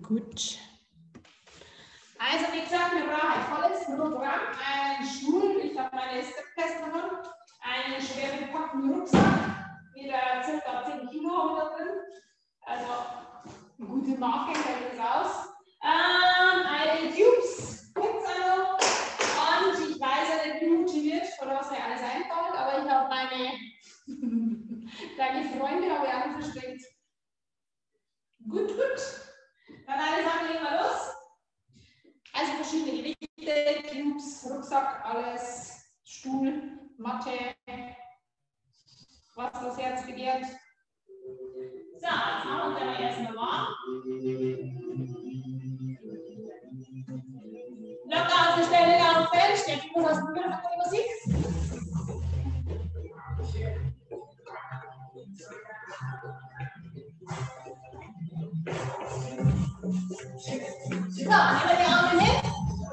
Gut. Also wie gesagt, wir brauchen ein volles Programm, einen Stuhl, ich habe meine Stepkästen, einen schwer gepackten Rucksack mit ca. 10 Kilo drin, also eine gute Marke hält das aus. Eine Tubes gibt es also und ich weiß ja nicht, wie motiviert oder was mir alles einfällt, aber ich habe meine kleine Freunde habe ich auch versteckt. Gut, gut. Dann alle sagen, legen wir los. Also verschiedene Gewichte, Cubes, Rucksack, alles, Stuhl, Matte, was das Herz begehrt. So, jetzt machen wir uns aber erstmal warm. Locker auf der Stelle aufwärts, Steffi muss aus dem Bild von der Musik. So, nehmen wir die Arme hin.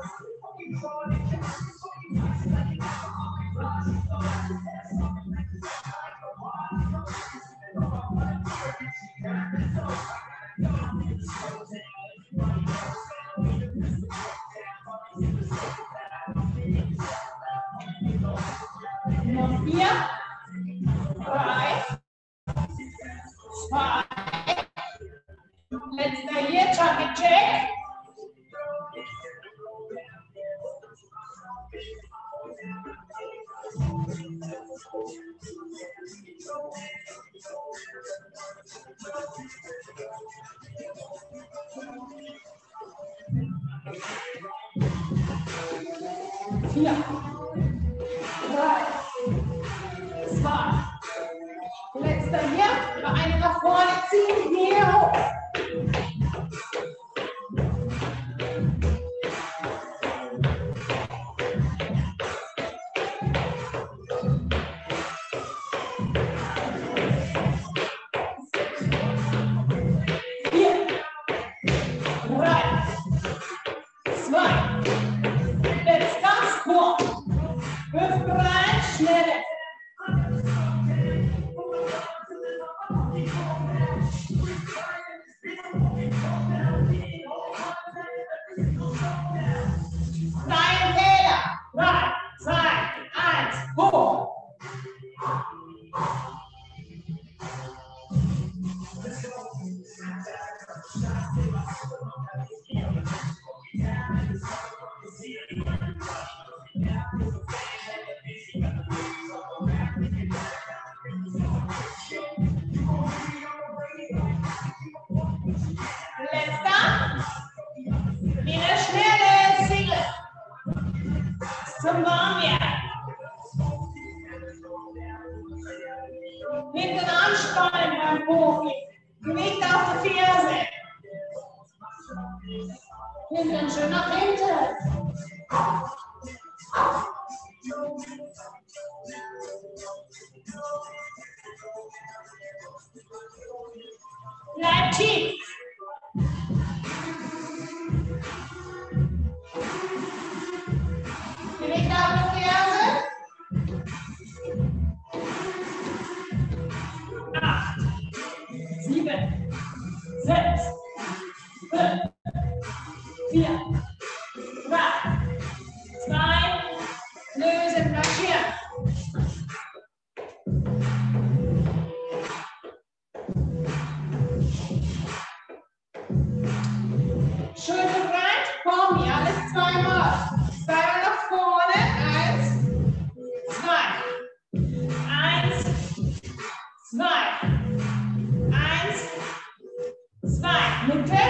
Noch 4, 3, 2, letzter hier, Chucky Check. Vier, 3, 2. Letzter hier. Über eine nach vorne ziehen. Hier hoch. Bleib tief. Bewegt auf die Ferse. 8, 7, 6, 5, 4, 3, 2, lösen, marschieren. Schulter breit, komm, ja, alles zweimal. Zweimal nach vorne, 1, 2, 1, 2, 1, 2, Mitte.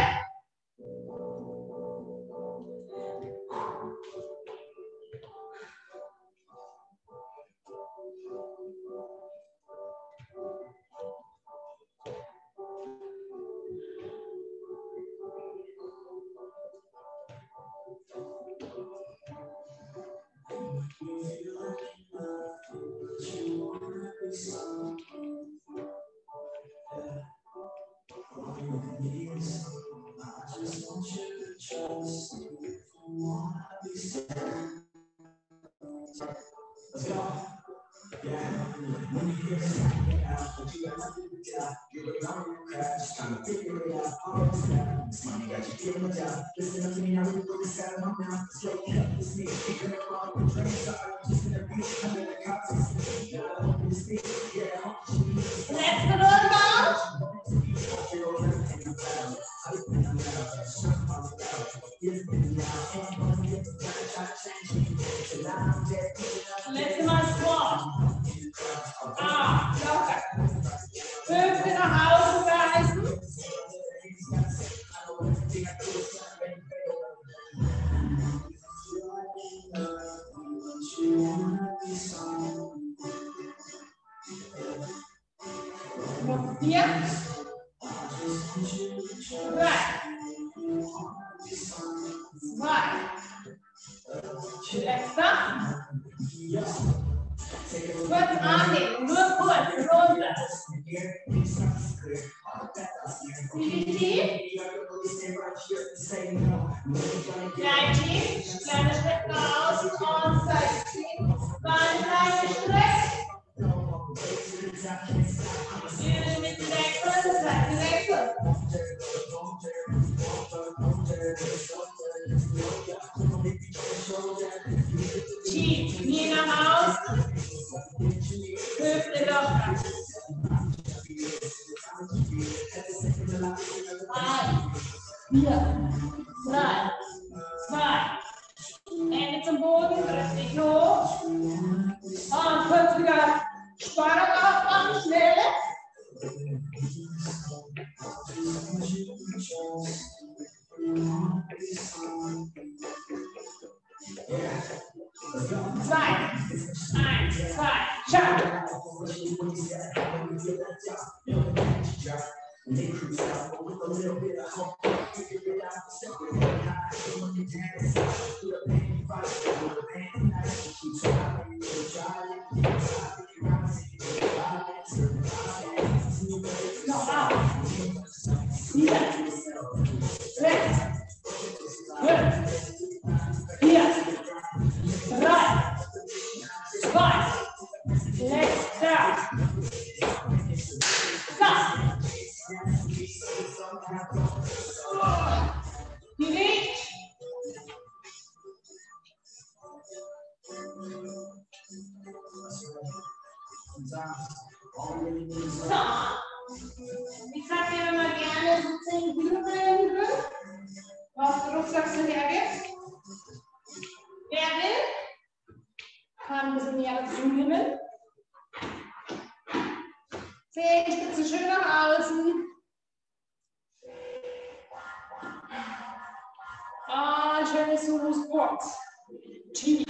Letzte Mal Squat. Locker. Hüfte nach außen reißen. Noch 4. 3. 2. Letzter. Kurz annehmen, nur kurz, runter. Tief. Klein tief, kleiner Schritt nach außen, On-Side ziehen. Beine kleine Streck. Üben mit dem Wechsel, Seitenwechsel. Tief, Knie nach außen. Hüfte locker. 4, 3, 2. Hände zum Boden, drück dich hoch. Und kurz wieder Spannung aufbauen, schnell. Zwei, 1, 2, schau. Noch auf. 4, 6, 5, 4, 3, 2, letzter. Bewegt. So. Ich sage dir immer gerne so 10 Übungen, was der Rucksack so hergibt. Wer will, kann ein bisschen mehr dazu nehmen. 10 Spitzen schön nach außen. Ah, schönes Solo-Squat. Tief.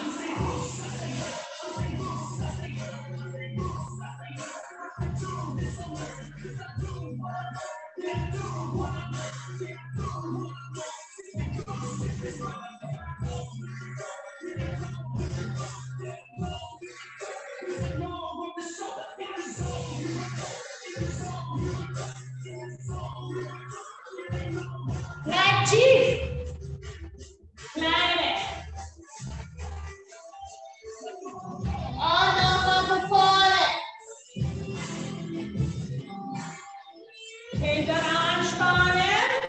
Bleib tief. Kleine. Und nochmal von vorne. Hintern anspannen.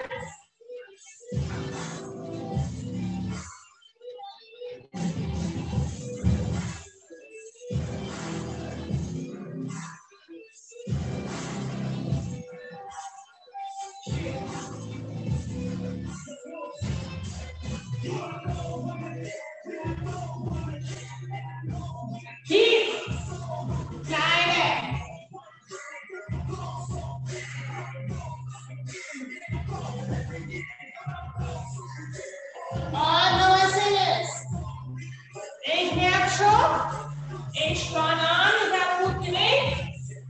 Tief. Kleine. Und nochmal Singles. Ich merke schon, ich spanne an, ich habe gut gelegt.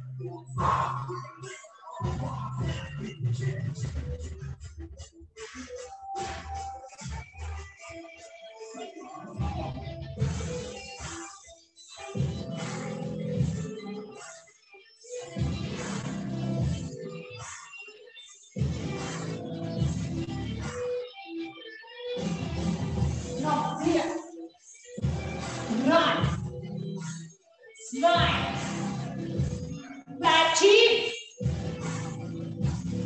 Noch 4, 3, 2, bleib tief.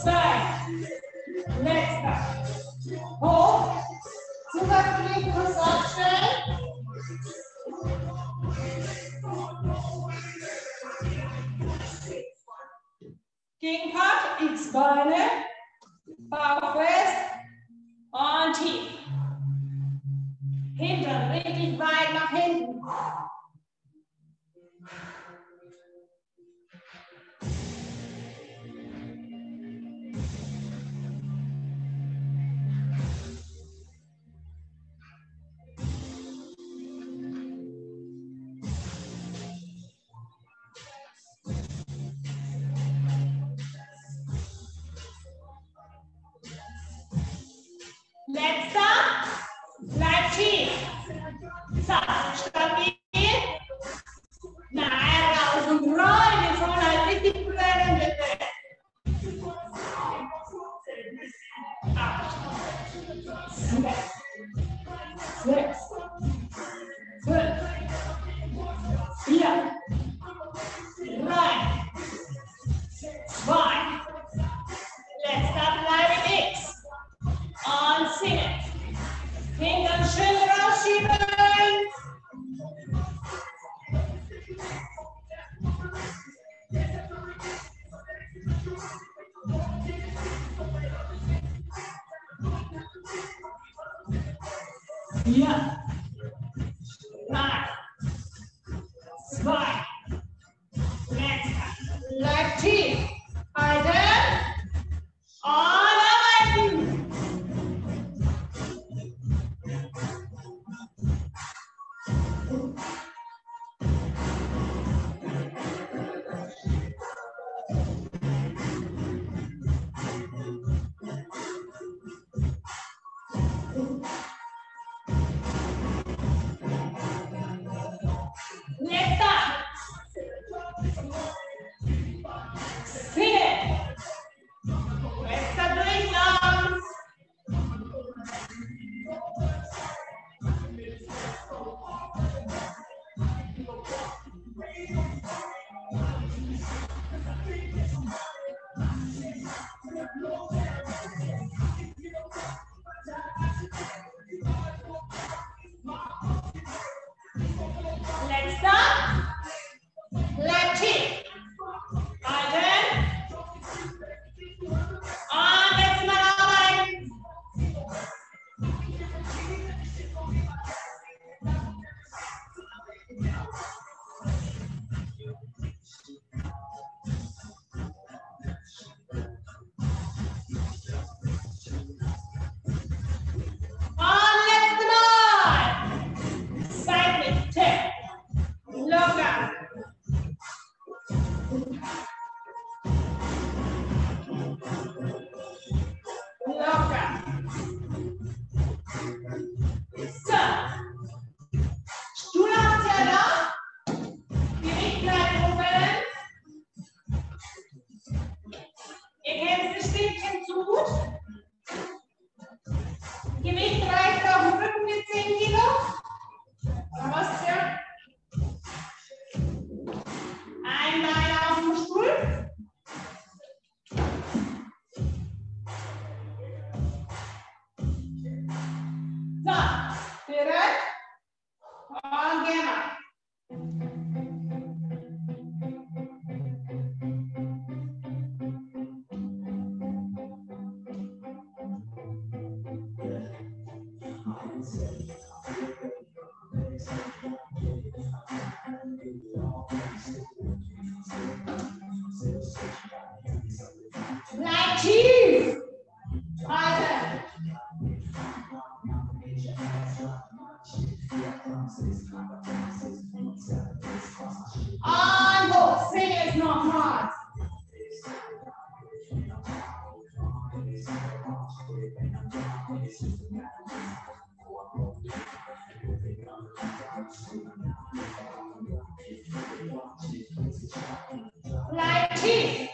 Side. Letzter. Hoch. Zusatzgelenk kurz aufstellen. Gegenpart, X-Beine. Bauch fest. Und tief. Hintern richtig weit nach hinten. Letzter. Bleib tief. So, stabil. Nein, raus und rein. Wir sollen halt richtig brennen, bitte. 8, 7, 6, 5, 4, 3, 2. Letzter, bleibe X. Und ziehen. Hintern schön rausschieben. Ja. 3, 2. Letzter. Bleib tief. Halten. Und arbeiten. Letzter. Ziehen. Letzter Durchlauf. Letzter. Bleib tief. Halten. Und letztes Mal arbeiten. Und letztes Mal. Seitlich. Tipp. Locker. Locker. So. Stuhl habt ihr da. Gewicht bleibt oben. Ihr kennt das Stäbchen zu gut. Gewicht reicht auf den Rücken mit 10 Kilo. Oder was ist ja? Ein Bein auf dem Stuhl. So, bereit? Und gehen wir. Bleib tief. Halten. Und hoch. Sing es nochmal. Bleib tief.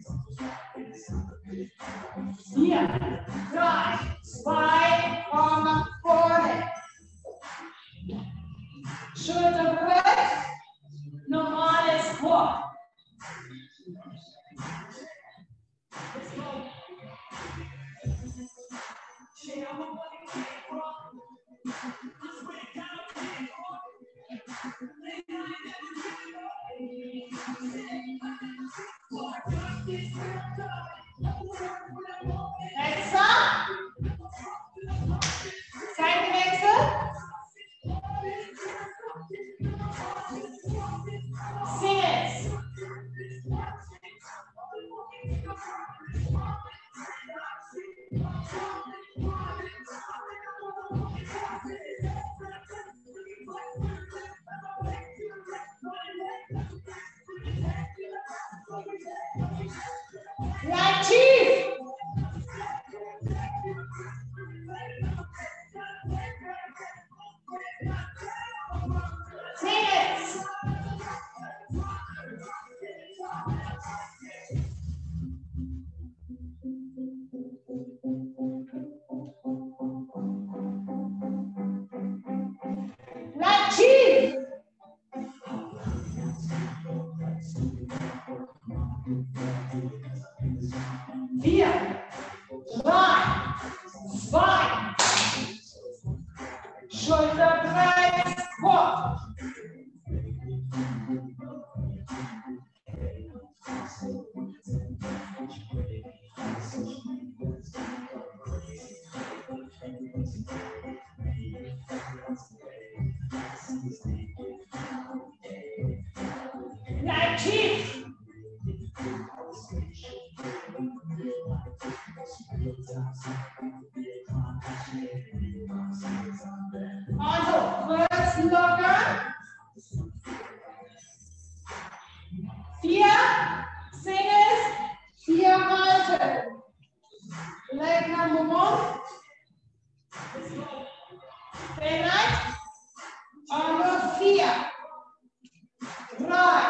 4, 3, 2, komm nach vorne. Schulter breit, normales Hoch. Extra. Seitenwechsel. Singles. Right chief. Singles. Right chief. 4, 3, 2. Schulterkreis, hoch. Right chief. Also, kurz locker. 4, Singles, 4 halten. Leg number 1. Stay right. Und 4, 3,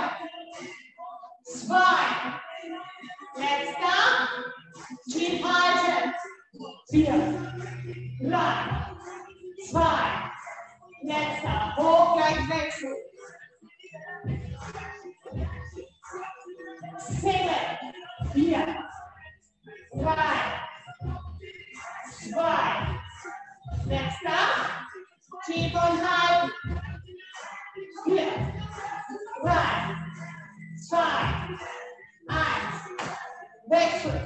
2. Legs down. Tief halten. 4, 3, 2. Legs down. Hoch gleich wechseln. Single. 4, 3, 2. Legs down. Tief und halten. 4, 3, 2, 1. Wechsel.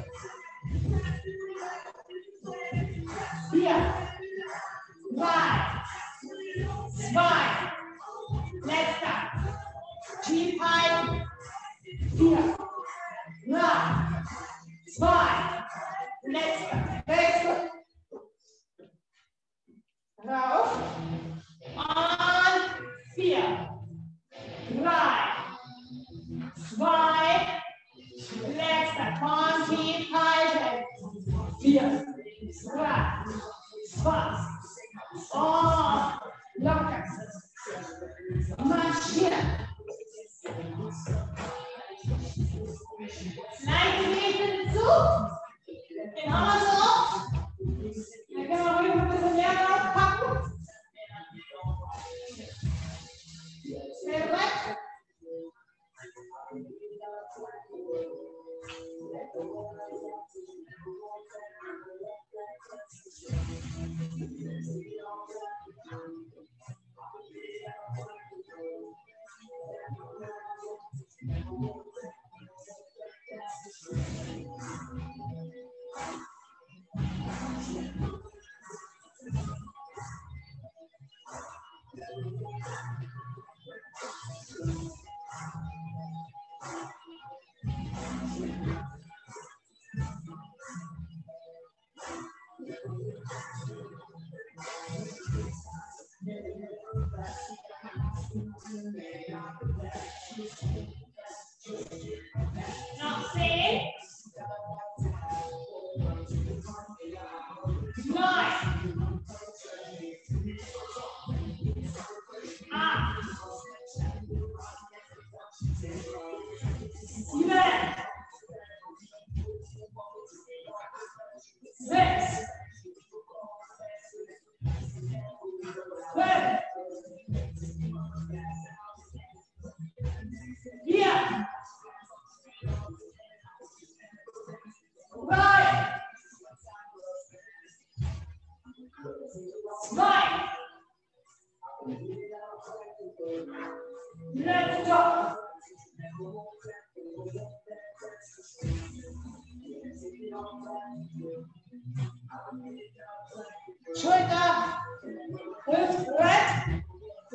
4, 3, 2. Letzter. Tief halten. 4, 3, 2. Letzter. Wechsel. Rauf. Und 4, 3, 2. Letzter. Komm, tief halten. 4, 3, 2. Oh, locker. Marschieren. Gleichgewicht zu. Den haben wir so. Dann können wir ruhig ein bisschen mehr draufpacken. Sehr gut. Noch 10. 9. 8. 7. 6. 5. 4. 3. 2. Let's go. Schulter, Hüftbrett.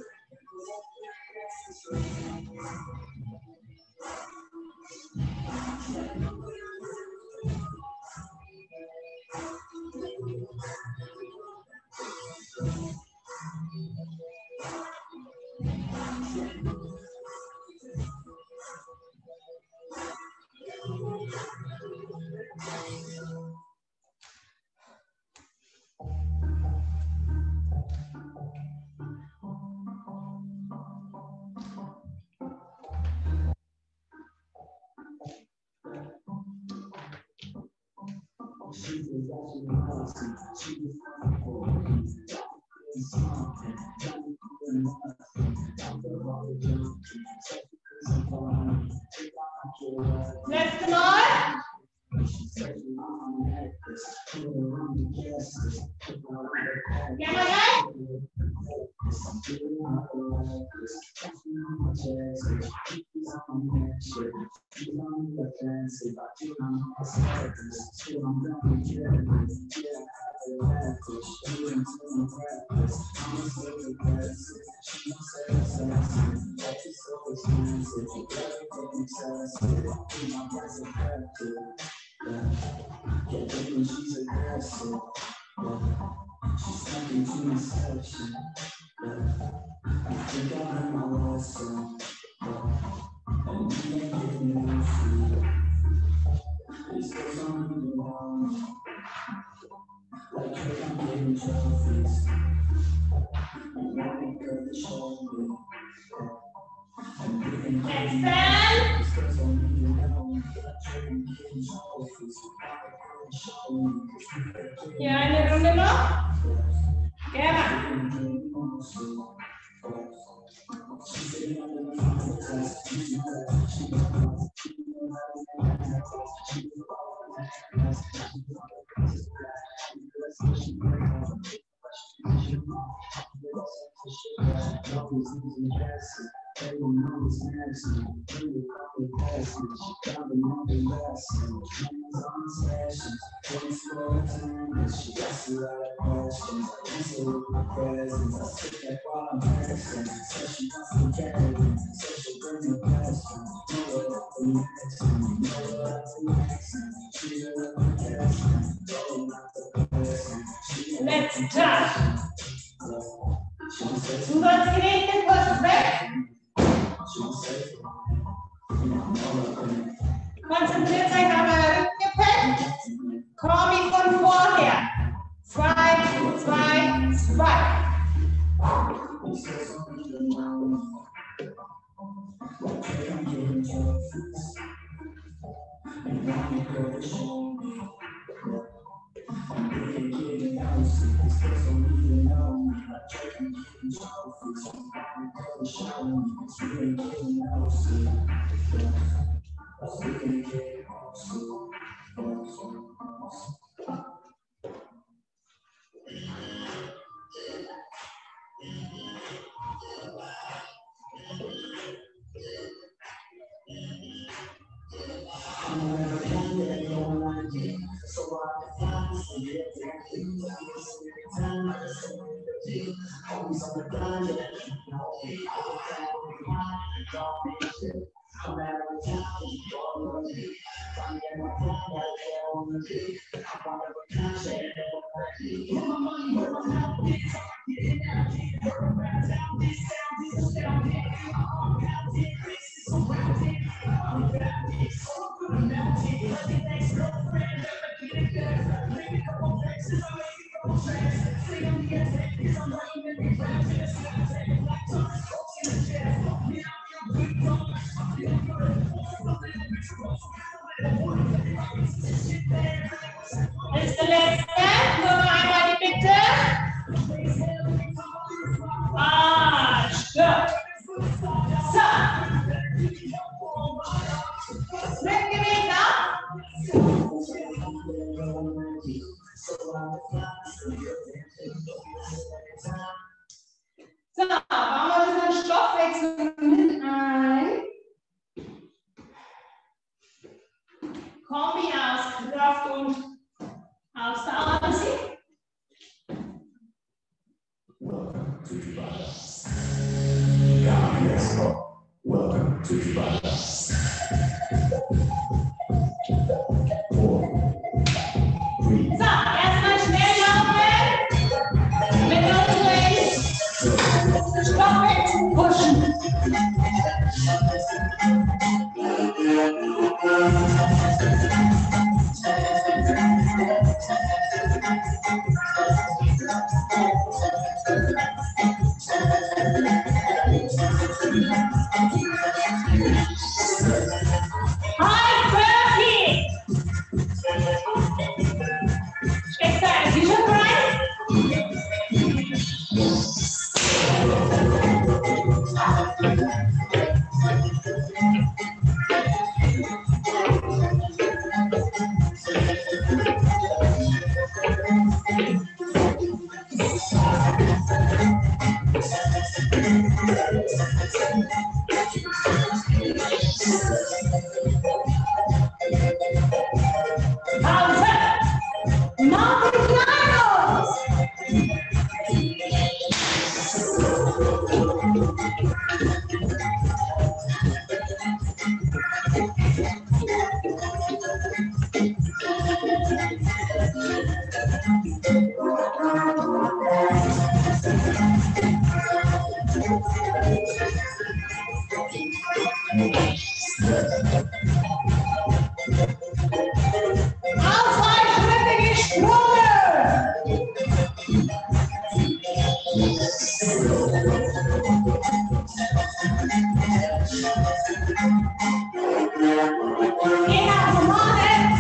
Letzte Mal. Ja, mal rein. Hier eine Runde noch. Gerne. Let's touch. Du sollst geregnet, kurz weg. Konzentriert euch auf euer Rückengepäck. Kombi von vorher. 2, 2, 2. Ist der letzte, nur noch einmal die Bitte. Stopp. So. Mitgewicht ab. So, bauen wir unseren Stoffwechsel mit ein. Kombi aus Kraft und aus der Ansee. Welcome to Tabata. Welcome to Tabata. 4, 3. So, erstmal schnell laufen. Mit Nose Raise. Stoppen, pushen. High burpee. Check that. Is it right? Mountain climbers. Ausweichschritte gesprungen. Geh nach vorne.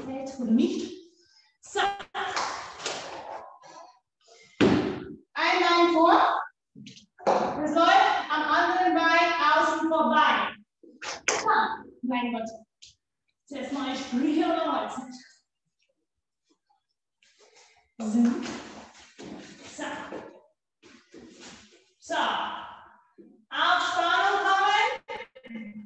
Einmal Das läuft am anderen Bein außen vorbei. Ah, mein Gott. Zuerst mal ich hier oder Holz. So. So. Auf Spannung kommen.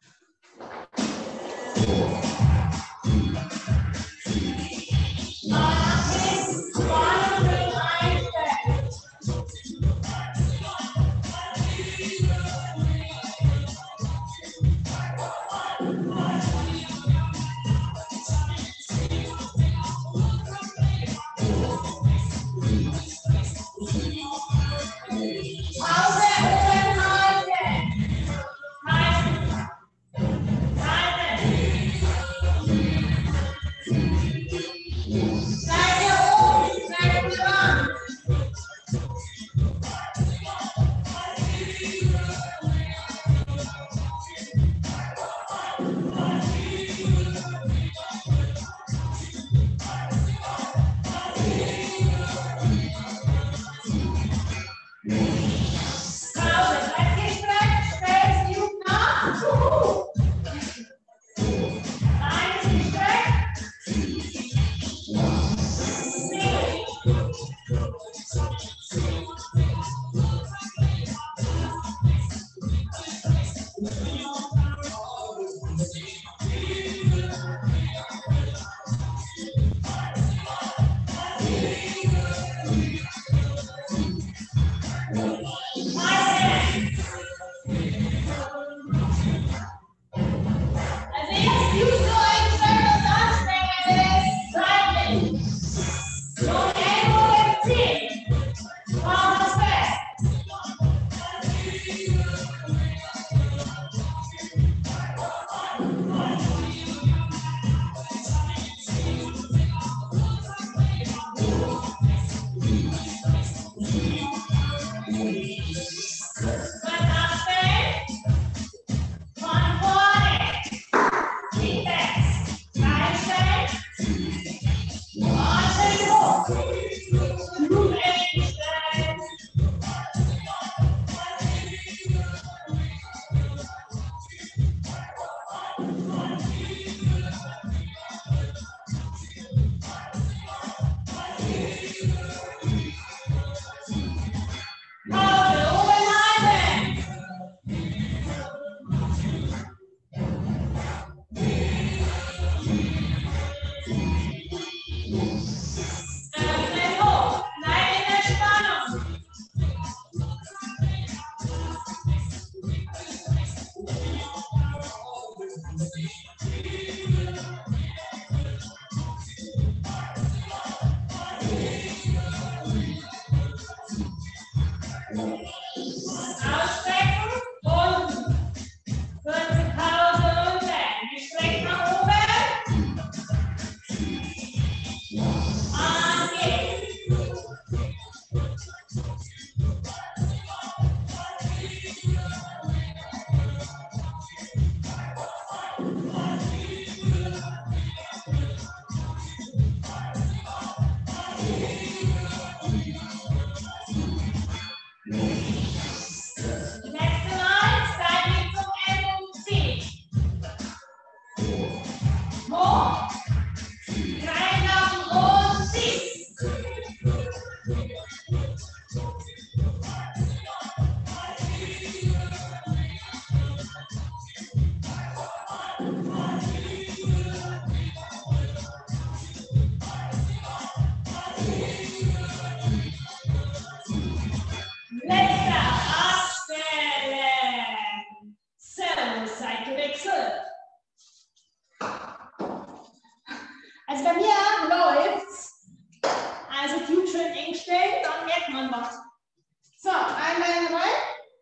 Also bei mir läuft's. Also Knie schön eng stellen, dann merkt man was. So, ein Bein rein,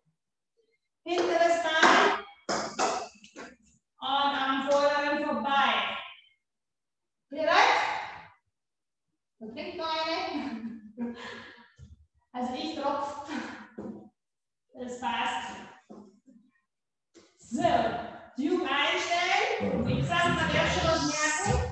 hinteres Bein und am vorderen vorbei. Bereit? Und trinkt noch eine. Also ich tropfe. Das passt. So, Duke einstellen. Wie gesagt, man darf schon was merken.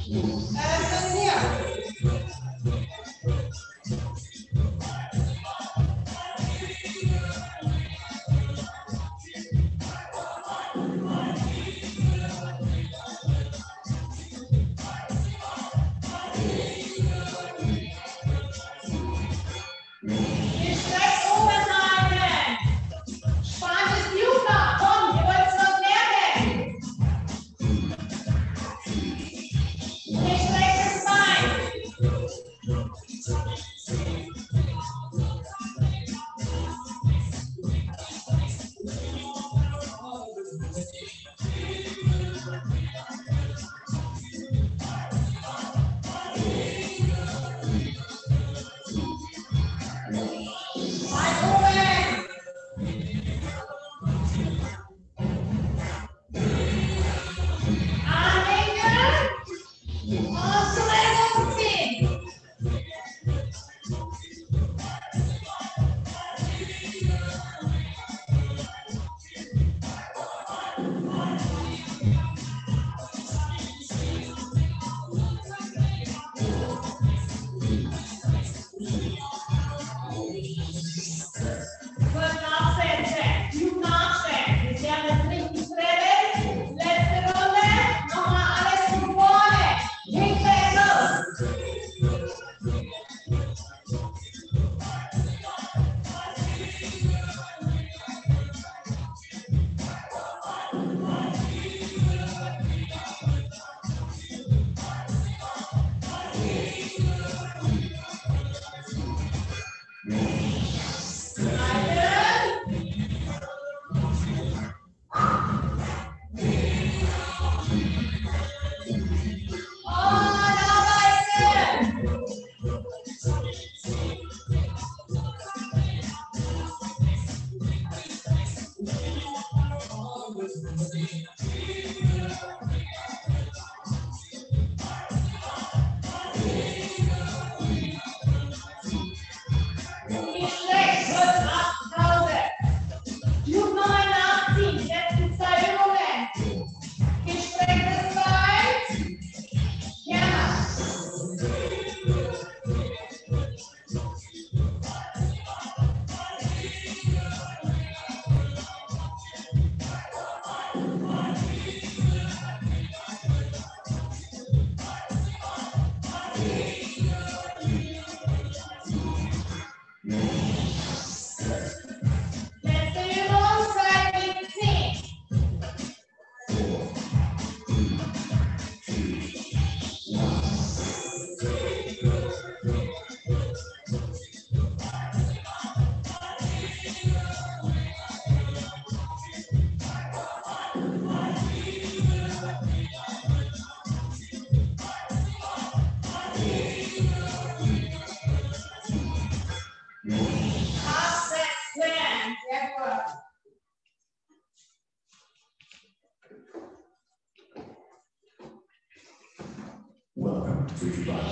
Welcome to Tabata.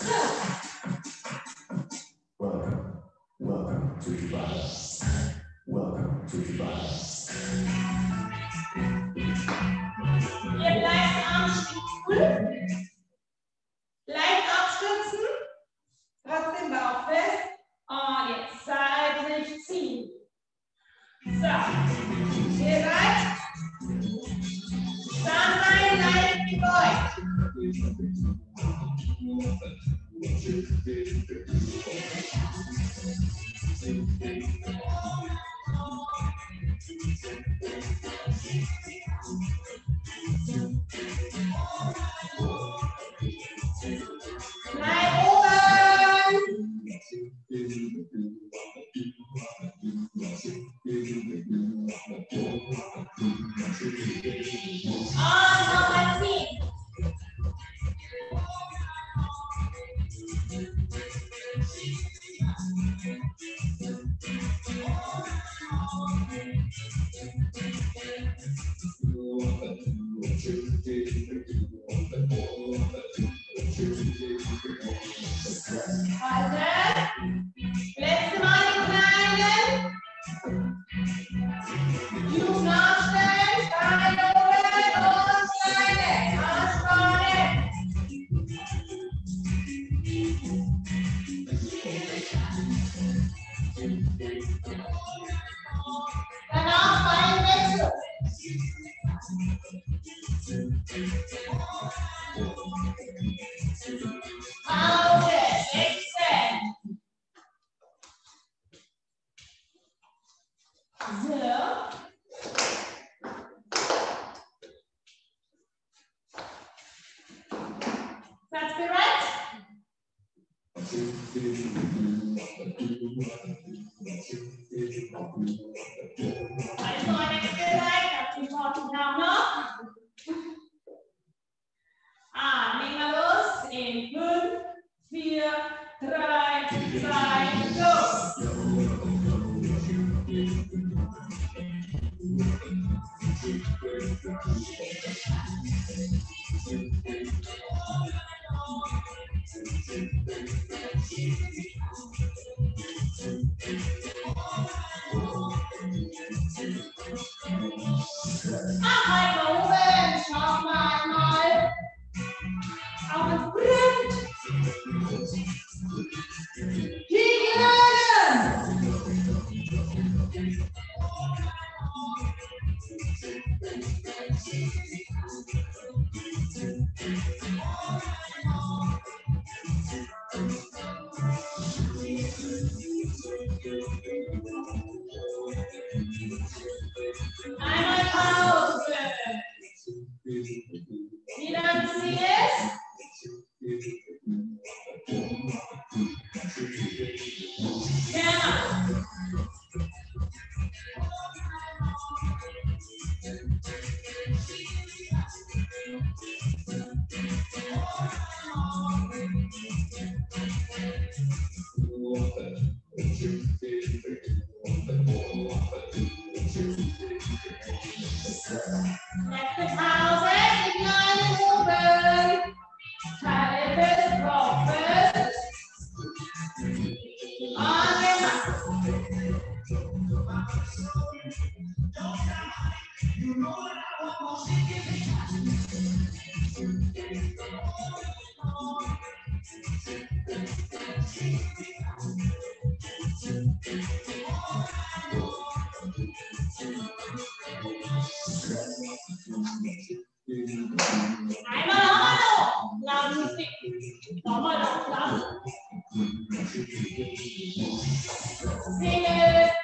Welcome to Tabata. Welcome to Tabata. Ihr bleibt am Stuhl. Leicht abstützen. Trotzdem Bauch fest. Und jetzt seitlich ziehen. So. Bereit? Standbein leicht gebeugt. Bleib oben. Und nochmal ziehen. That's correct. Also eine Gelegenheit, dass die Torten haben noch. Legen wir los in 5, 4, 3, 2, los. Einmal oben, schauen wir einmal. Auf den Sprint. Einmal Pause. Wieder ein Ziel. Letzte Pause, Signale oben. Halbes, Rockes. Einmal noch. Lassen. Nochmal noch. Lassen. Single.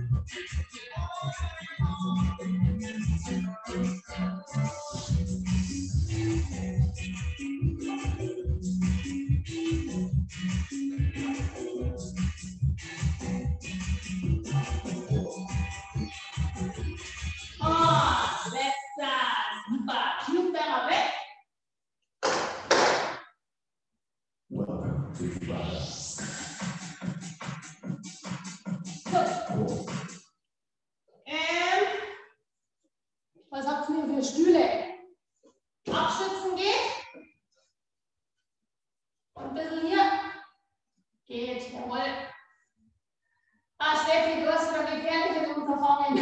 Welcome to Florida. Was habt ihr für Stühle? Abstützen geht. Und ein bisschen hier. Geht, jawohl. Steffi, du hast wieder gefährliches Unterfangen.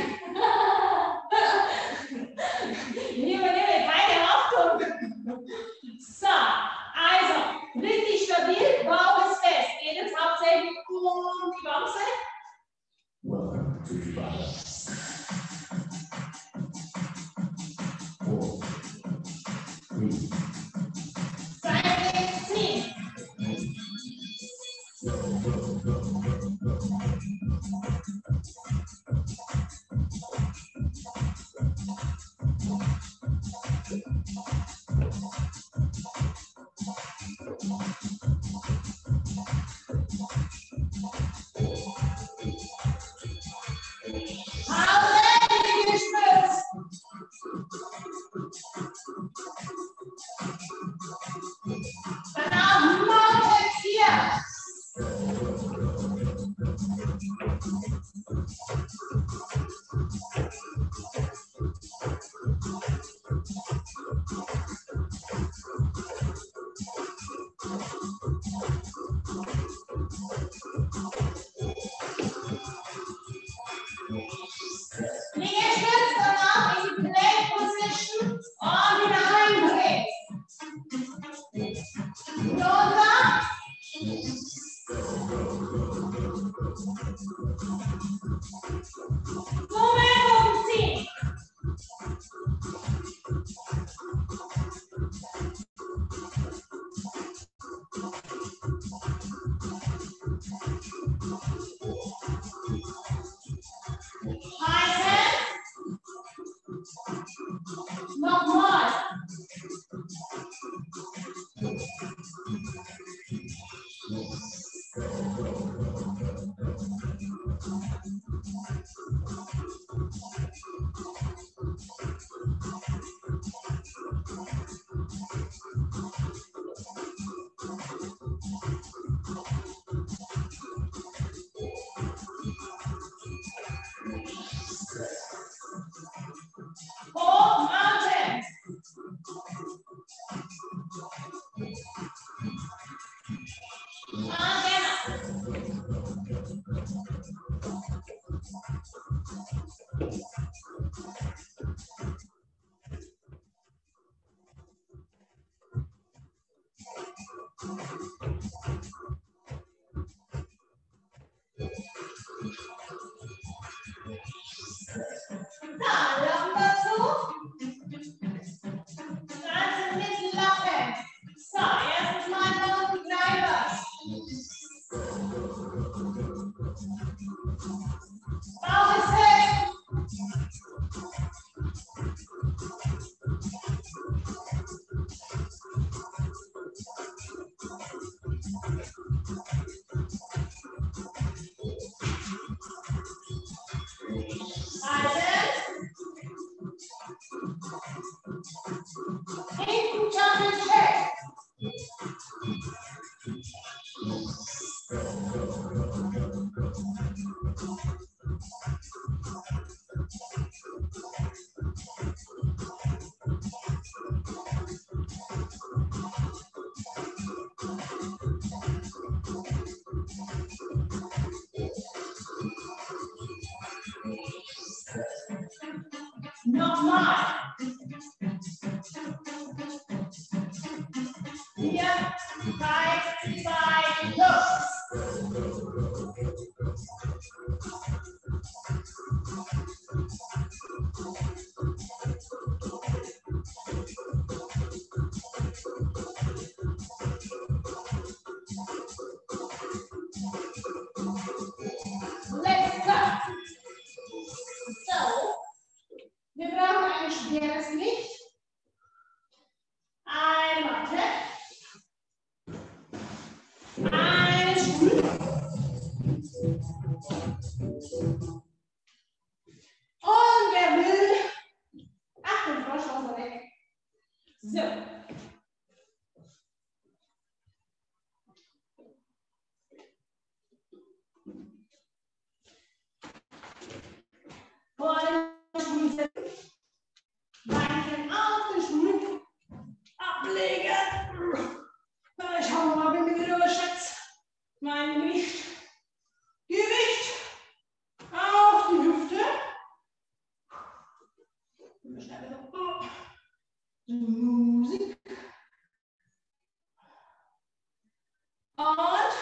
Ich übernehme keine Haftung. So, also, richtig stabil, Bauch ist fest. Geht jetzt hauptsächlich um die Wamse. Welcome to Florida. 4, 3. Seitlich ziehen. Nochmal. Vier, drei, zwei, los. Let's go. So. Wir brauchen ein schweres Gewicht. Eine Matte. Einen Stuhl. Und wer will, ach, den Frosch lassen wir weg. So. Vor den Stuhl setzen. Beinchen auf den Stuhl. Ablegen. Schau mal, wenn wir wieder schätzt. Mein Gewicht. Gewicht auf die Hüfte. Musik. Und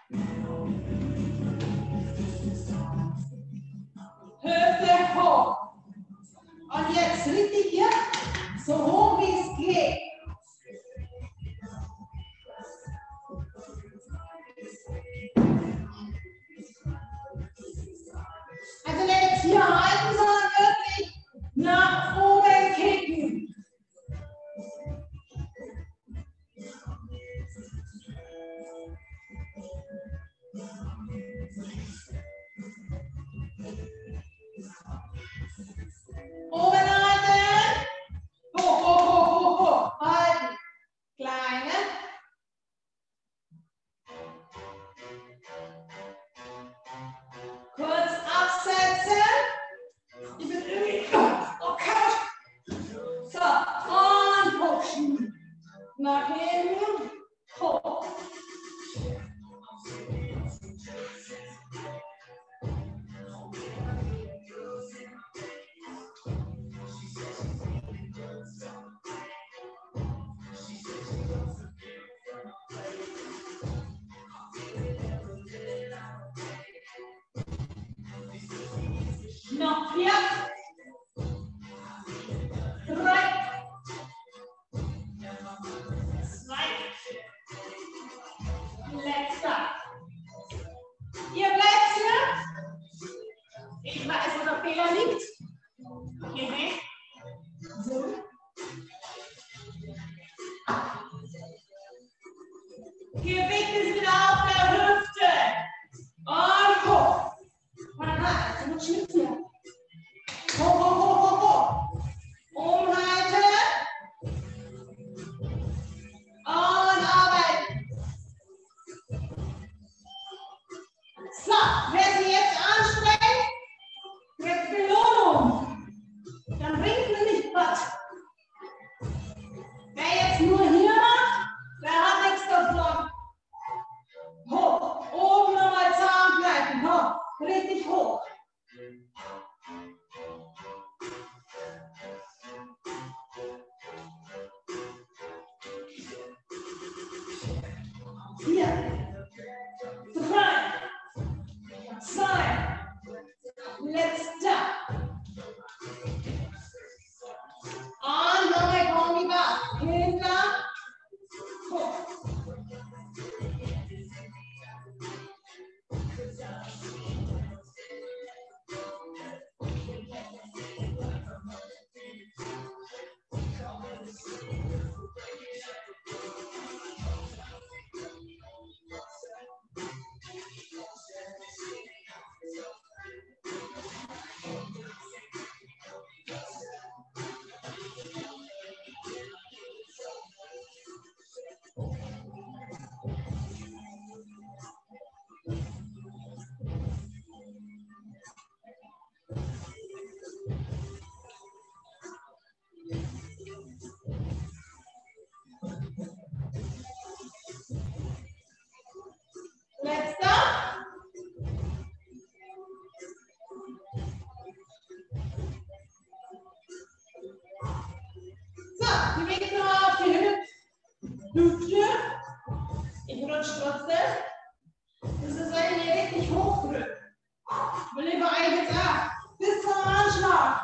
Hüfte hoch. Und jetzt richtig hier, so hoch wie es geht. Also nicht jetzt hier halten, sondern wirklich nach oben kicken. Oben halten. Hoch, hoch, hoch, hoch, hoch. Halten. Kleine. Kurz absetzen. Ich bin irgendwie kalt. So, und hochschieben. Nach hinten. Hoch. Noch 4, 3, 2, letzter. Ihr bleibt hier. Ich weiß, wo der Fehler liegt. So. Gewicht ist wieder auf der Hüfte. Und hoch. Jetzt wird Schnitt hier. Hoch, hoch, hoch, hoch, hoch. Umhalten. Und arbeiten. So, wer sie jetzt anstrengt, kriegt Belohnung. Dann bringt mir nicht was. Wer jetzt nur hier macht, der hat nichts davon. Hoch. Oben nochmal zahm bleiben. Hoch. Richtig hoch. Hier. 3, 2. Letzter. Und nochmal Kombi Bar. Hinter. Hoch. Letzter. So, bewegt noch auf die Hüfte. Ich rutsche trotzdem. Das ist, wenn ihr richtig hochdrückt. Und lieber eigentlich jetzt ab. Bis zum Anschlag.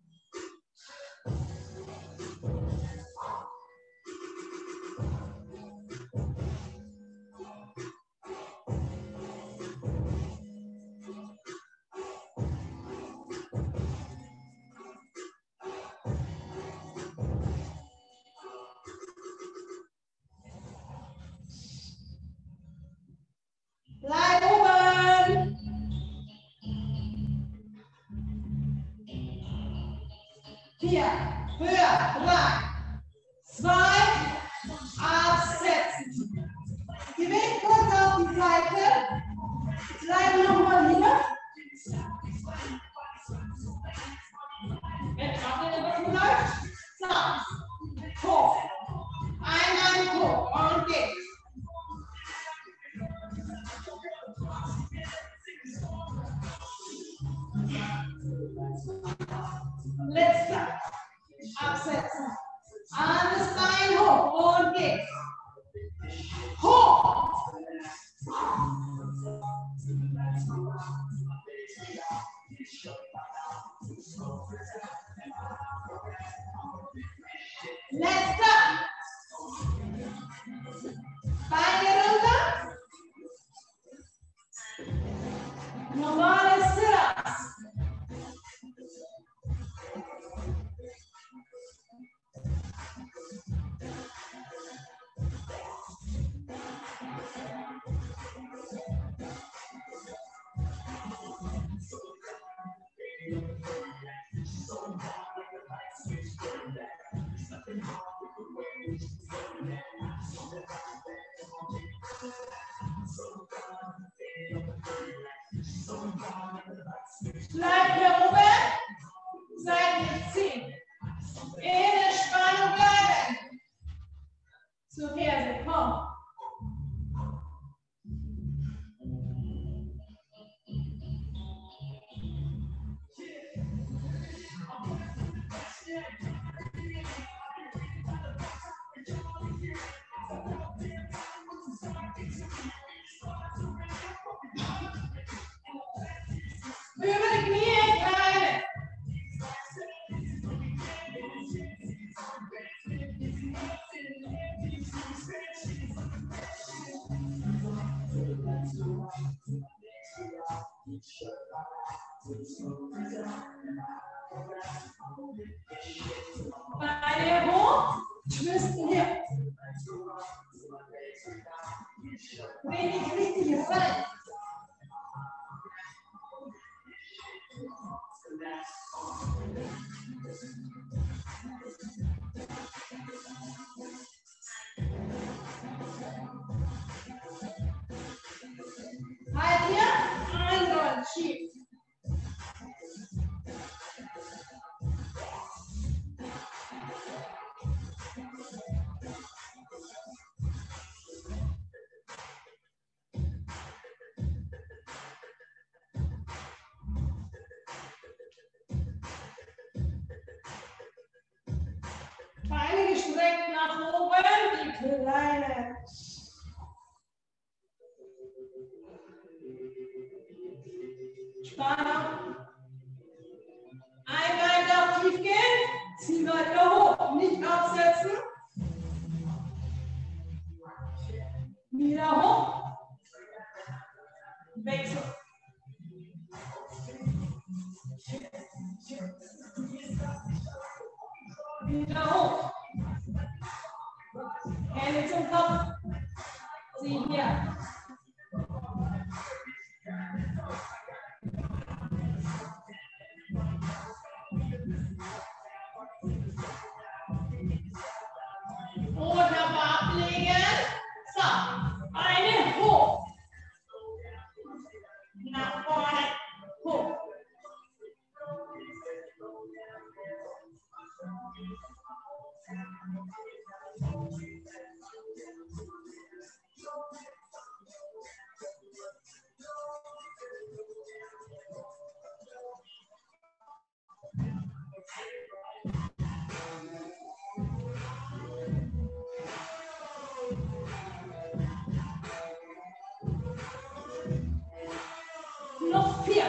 Bleib oben. Vier, höher, 3, 2, absetzen. Gewicht kurz auf die Seite. Bleiben nochmal hier. Jetzt macht ihr was läuft. So, hoch. Einmal hoch und geht. Letzter. Absetzen. Anderes Bein hoch und geht. Hoch. Letzter. Beine runter. Normales Sit-Ups. Bleibt hier oben, seitlich ziehen. In der Spannung bleiben. Zur Ferse, komm. Über die Knie bleiben. Beine hoch, Schwisten hier. in die richtige Welt. Halt hier, einrollen, schief. Beine gestreckt nach oben, die kleine. Spannung. Ein Bein darf tief gehen, zieh weiter hoch, nicht absetzen. Wieder hoch. Wechsel. Wieder hoch. Hände zum Kopf. Sieh hier. Wunderbar ablegen. So, Beine hoch. Nach vorne, hoch. Noch 4.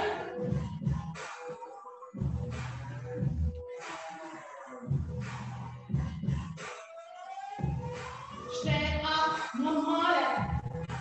Stell ab, normale.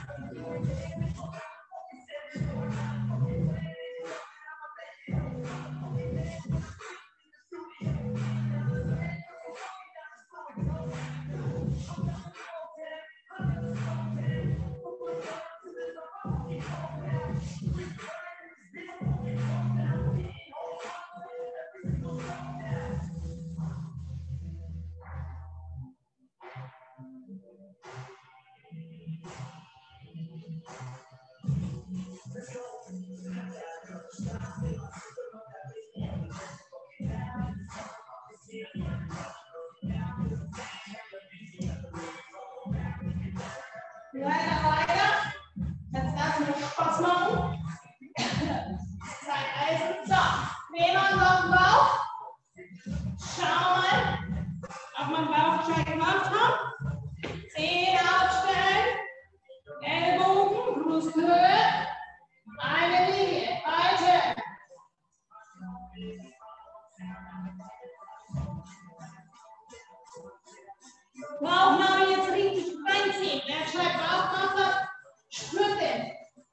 Weiter. Jetzt lassen wir Spaß machen. Zeiteisen. So, nehmen wir uns auf den Bauch. Schau mal, ob wir den Bauchcheck gemacht haben. Zähne aufstellen. Ellbogen, Brusthöhe. Eine Linie. Weiter. Bauchnabel jetzt richtig reinziehen. Wer schreibt Bauchnabel, spürt den.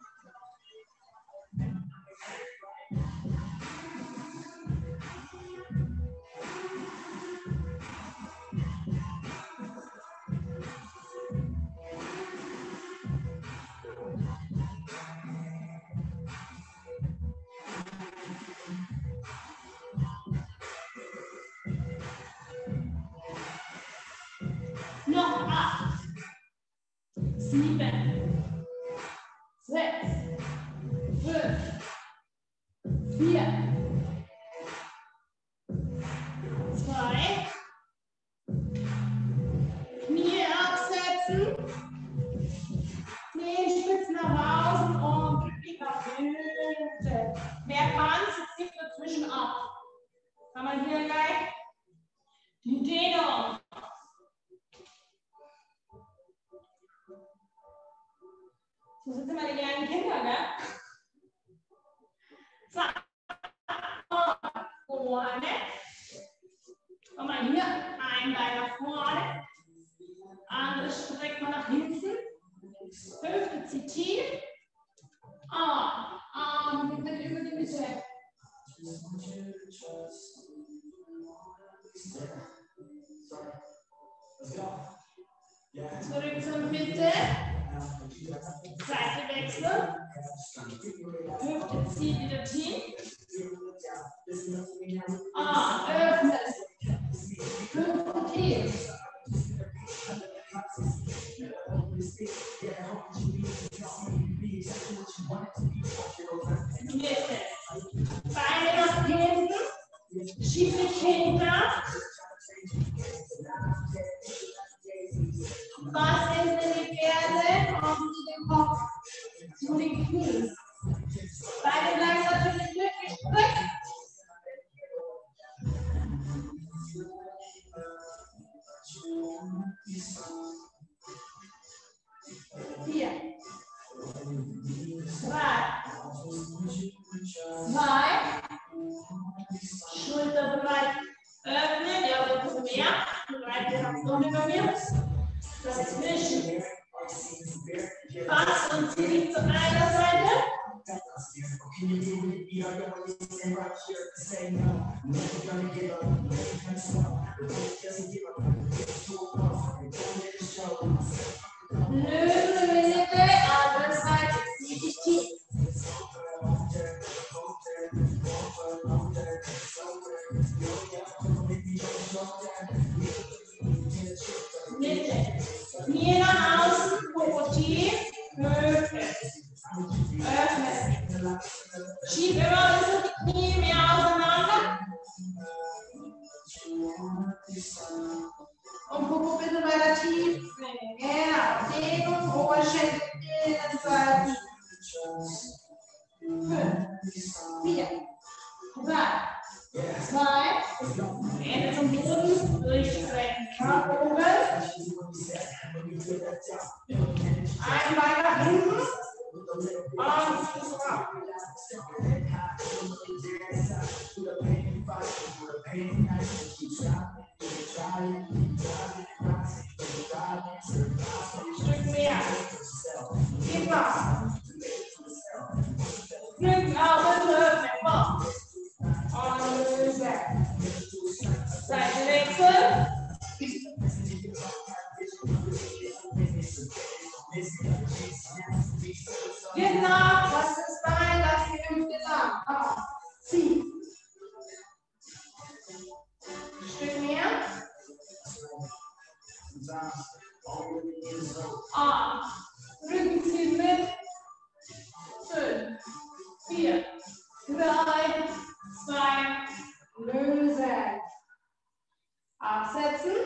Noch 8, 7, 6, 5, 4, 2, Knie absetzen, Zehenspitzen nach außen und Blick nach hinten. Wer kann, sitzt sich dazwischen ab. Kann man hier gleich die Dehnung. So sitzen immer die kleinen Kinder, ne? So. Vorne. Und mal hier ein Bein nach vorne. Anderes streckt man nach hinten. Hüfte zieht tief. Arm geht über die Mitte. Zurück zur Mitte. Seite wechseln. Hüfte zieht wieder tief. Öffnen. Hüfte tief. Mitte. Beine nach hinten. Schieb dich hinter. Was ist denn die Ferse und den Kopf zu den Knien? Beide bleiben natürlich durchgestreckt. Vier. 3. 2. Schulter breit öffnen. Ja, ein bisschen mehr. Breit die Abdomen bei mir. Das ist Mischen. Pass und zieh dich zu einer Seite. Lösen in die Mitte, andere Seite, zieh dich tief. Mitte. Knie nach außen, Popo tief, Hüfte. Öffnen. Schieb immer ein bisschen die Knie mehr auseinander. Und Popo bitte weiter tief bringen. Genau. Dehnung, Oberschenkel, Innenseiten. 5, 4, 3, 2, Hände zum Boden, durchstrecken. Nach oben. Ein Bein nach hinten. Und Fuß raus. Stück mehr. Geht noch. Rücken auf und öffnen. Und lösen. Seite wechseln. Genau, das ist Bein, das die Hüfte lang. Zieh. Ein Stück mehr. Rücken ziehen mit. 5, 4, 3, 2, lösen. Absetzen.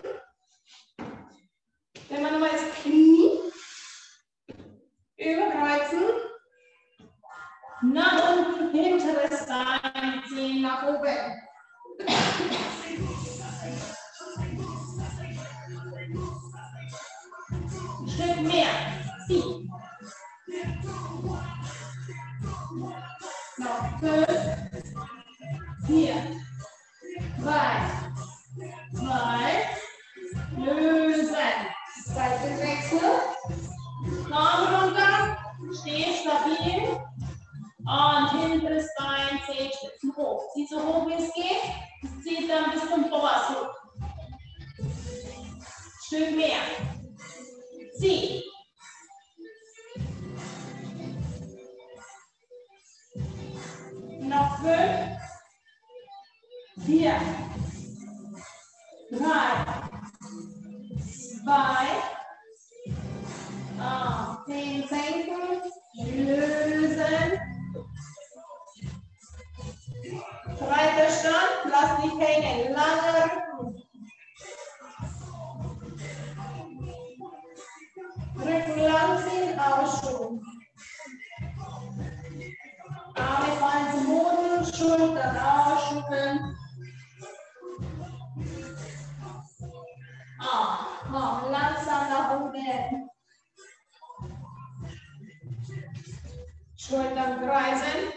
Wenn man nochmal das Knie überkreuzen. Nach unten, hinteres Bein ziehen, nach oben. Ein Stück mehr. Zieh. Noch 5, 4, 3, 2, lösen. Seitenwechsel. Arme runter. Steh stabil. Und hinteres Bein, Zehenspitzen hoch. Zieh so hoch wie es geht. Das zieht dann bis zum Oberarm hoch. Stück mehr. Zieh. Noch 5, 4, 3, 2, 10 senken, lösen. Breiter Stand, lass dich hängen, langer Rücken. Rücken lang ziehen, ausschuben. Arme fallen zum Boden, Schultern ausschuben. Komm, langsam nach oben. Schultern kreisen.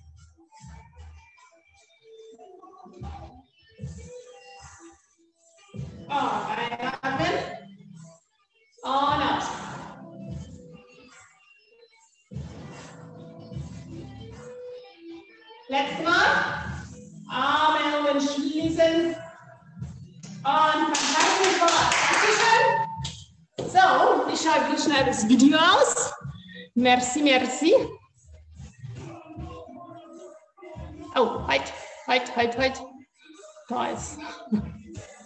Einatmen. Und aus. Letztes Mal. Arme oben schließen. Und fantastisch vor. Dankeschön. So, ich schalte schnell das Video aus. Merci, merci. Oh, halt. Da ist.